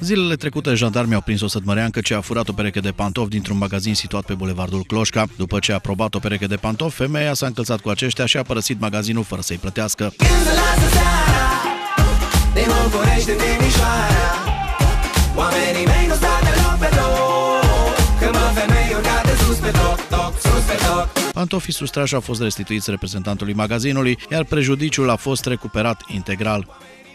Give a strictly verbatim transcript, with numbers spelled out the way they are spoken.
Zilele trecute, jandarmii au prins o sădmăreancă ce a furat o pereche de pantofi dintr-un magazin situat pe bulevardul Cloșca. După ce a probat o pereche de pantofi, femeia s-a încălțat cu aceștia și a părăsit magazinul fără să-i plătească. Pantofii sustrași au fost restituiți reprezentantului magazinului, iar prejudiciul a fost recuperat integral.